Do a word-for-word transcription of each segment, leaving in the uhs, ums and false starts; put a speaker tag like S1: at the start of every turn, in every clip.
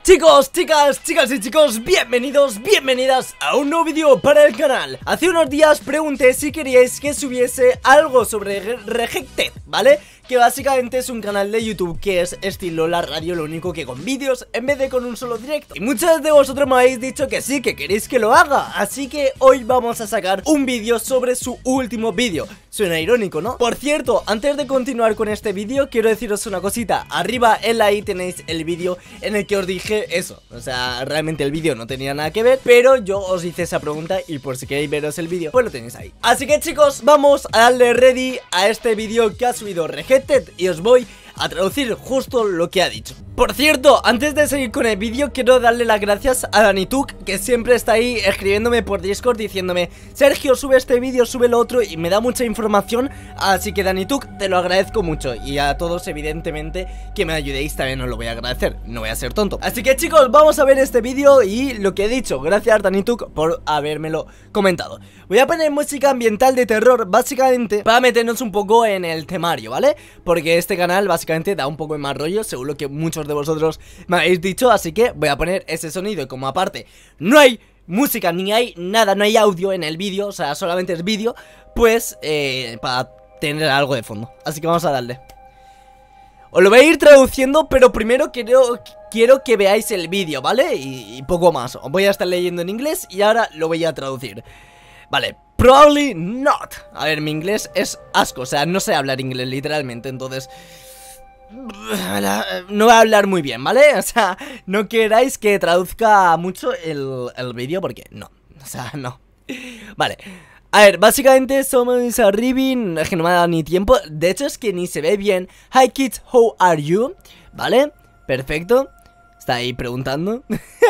S1: Chicos, chicas, chicas y chicos, bienvenidos, bienvenidas a un nuevo vídeo para el canal. Hace unos días pregunté si queríais que subiese algo sobre Rejected, ¿vale? Que básicamente es un canal de YouTube que es estilo la radio, lo único que con vídeos en vez de con un solo directo. Y muchos de vosotros me habéis dicho que sí, que queréis que lo haga. Así que hoy vamos a sacar un vídeo sobre su último vídeo. Suena irónico, ¿no? Por cierto, antes de continuar con este vídeo, quiero deciros una cosita. Arriba en la i tenéis el vídeo en el que os dije eso. O sea, realmente el vídeo no tenía nada que ver, pero yo os hice esa pregunta y por si queréis veros el vídeo, pues lo tenéis ahí. Así que chicos, vamos a darle ready a este vídeo que ha subido Rejected y os voy a traducir justo lo que ha dicho. Por cierto, antes de seguir con el vídeo, quiero darle las gracias a Danituk, que siempre está ahí escribiéndome por Discord diciéndome: Sergio, sube este vídeo, sube lo otro, y me da mucha información. Así que Danituk, te lo agradezco mucho. Y a todos, evidentemente, que me ayudéis también os lo voy a agradecer. No voy a ser tonto. Así que chicos, vamos a ver este vídeo y lo que he dicho. Gracias Danituk por habérmelo comentado. Voy a poner música ambiental de terror, básicamente para meternos un poco en el temario, ¿vale? Porque este canal básicamente da un poco de más rollo, seguro que muchos de vosotros me habéis dicho, así que voy a poner ese sonido. Y como aparte no hay música ni hay nada, no hay audio en el vídeo, o sea, solamente es vídeo, pues eh, para tener algo de fondo. Así que vamos a darle. Os lo voy a ir traduciendo, pero primero quiero, quiero que veáis el vídeo, ¿vale? Y, y poco más. Os voy a estar leyendo en inglés y ahora lo voy a traducir. Vale, probably not. A ver, mi inglés es asco, o sea, no sé hablar inglés literalmente, entonces no voy a hablar muy bien, ¿vale? O sea, no queráis que traduzca mucho el, el vídeo porque no, o sea, no. Vale, a ver, básicamente somos arribing, es que no me ha dado ni tiempo. De hecho es que ni se ve bien. Hi kids, how are you? Vale, perfecto. Está ahí preguntando.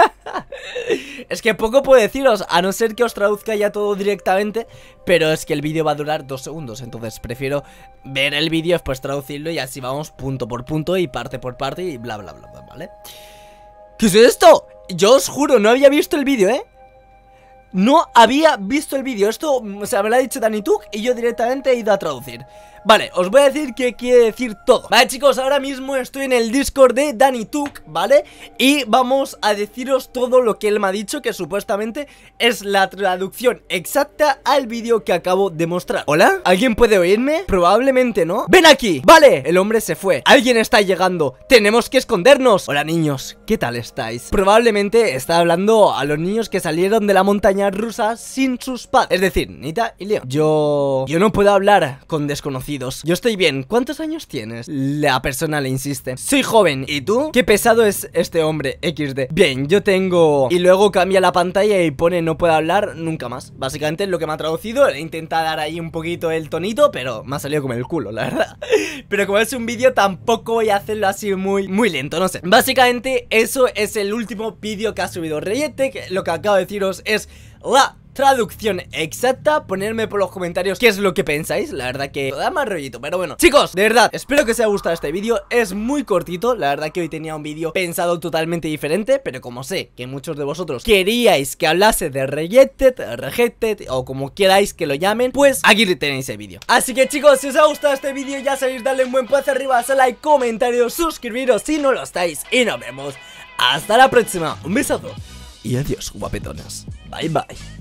S1: Es que poco puedo deciros, a no ser que os traduzca ya todo directamente. Pero es que el vídeo va a durar dos segundos, entonces prefiero ver el vídeo, después traducirlo y así vamos punto por punto y parte por parte y bla bla bla, bla, ¿vale? ¿Qué es esto? Yo os juro, no había visto el vídeo, ¿eh? No había visto el vídeo. Esto, o sea, me lo ha dicho Danituk y yo directamente he ido a traducir. Vale, os voy a decir qué quiere decir todo. Vale chicos, ahora mismo estoy en el Discord de Danituk, ¿vale? Y vamos a deciros todo lo que él me ha dicho, que supuestamente es la traducción exacta al vídeo que acabo de mostrar. ¿Hola? ¿Alguien puede oírme? Probablemente no. ¡Ven aquí! Vale, el hombre se fue. Alguien está llegando. Tenemos que escondernos. Hola niños, ¿qué tal estáis? Probablemente está hablando a los niños que salieron de la montaña rusa sin sus padres, es decir, Nita y Leo. Yo... Yo no puedo hablar con desconocidos. Yo estoy bien. ¿Cuántos años tienes? La persona le insiste. Soy joven. ¿Y tú? Qué pesado es este hombre. equis de. Bien, yo tengo... Y luego cambia la pantalla y pone no puedo hablar nunca más. Básicamente es lo que me ha traducido. He intentado dar ahí un poquito el tonito, pero me ha salido como el culo, la verdad. Pero como es un vídeo, tampoco voy a hacerlo así muy, muy lento, no sé. Básicamente eso es el último vídeo que ha subido Rejected. Lo que acabo de deciros es la traducción exacta. Ponerme por los comentarios qué es lo que pensáis. La verdad que da más rollito, pero bueno. Chicos, de verdad, espero que os haya gustado este vídeo. Es muy cortito, la verdad que hoy tenía un vídeo pensado totalmente diferente, pero como sé que muchos de vosotros queríais que hablase de Rejected, Rejected o como queráis que lo llamen, pues aquí tenéis el vídeo. Así que chicos, si os ha gustado este vídeo, ya sabéis, darle un buen pulso arriba, hacer like, comentarios, suscribiros si no lo estáis y nos vemos hasta la próxima. Un besazo y adiós, guapetonas. Bye bye.